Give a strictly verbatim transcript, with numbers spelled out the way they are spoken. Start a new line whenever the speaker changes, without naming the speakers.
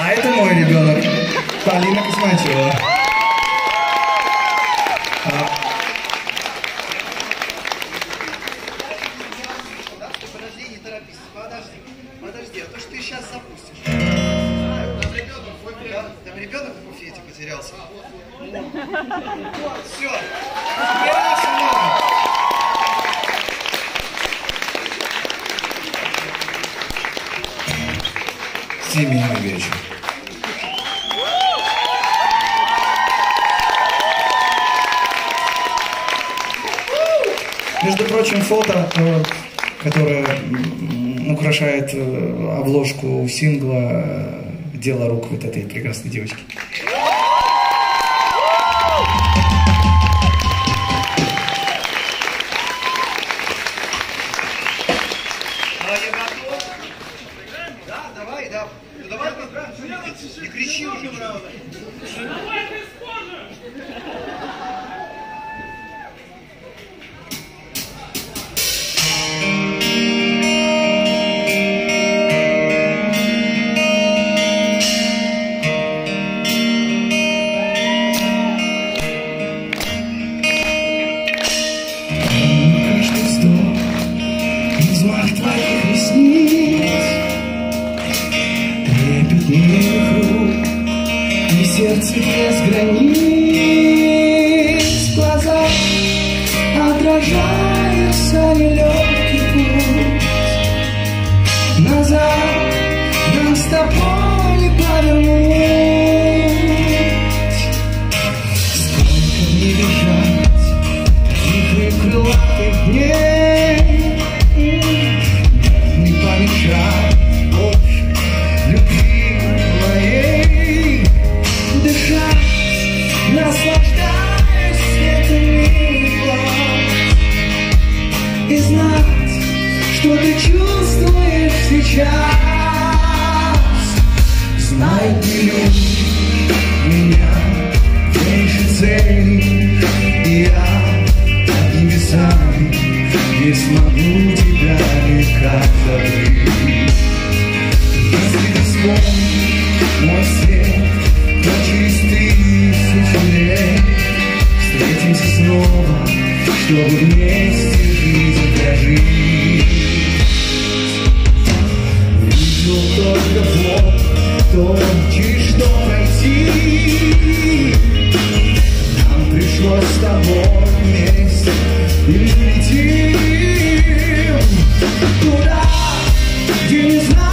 А это мой ребенок, Полина Космачева. А...
Подожди, не торопись. Подожди, подожди, а то что ты сейчас запустишь. Там ребенок в буфете. Да, там ребенок в буфете потерялся. Вот, все.
Семейный вечер. Между прочим, фото, которое украшает обложку сингла, дело рук вот этой прекрасной девочки.
Не кричи уже.
Каждый вздох, взмах твоих ресниц, трепетных рук и сердце без границ. В глазах отражается нелегкий путь назад, нам с тобой не повернуть. Сколько мне бежать тихих крылатых дней, не помешать любви моей, дышать, наслаждаясь светом милых глаз, и знать, что ты чувствуешь сейчас. Знай, ты любишь меня меньше ценишь, и я под небесами не смогу тебя никак забыть. Если ты вспомнишь мой свет, то через тысячу лет встретимся снова, чтобы вместе жизнь прожить. Видел только Бог, то через что пройти. Нам пришлось с тобой вместе и летим туда, где не знаю.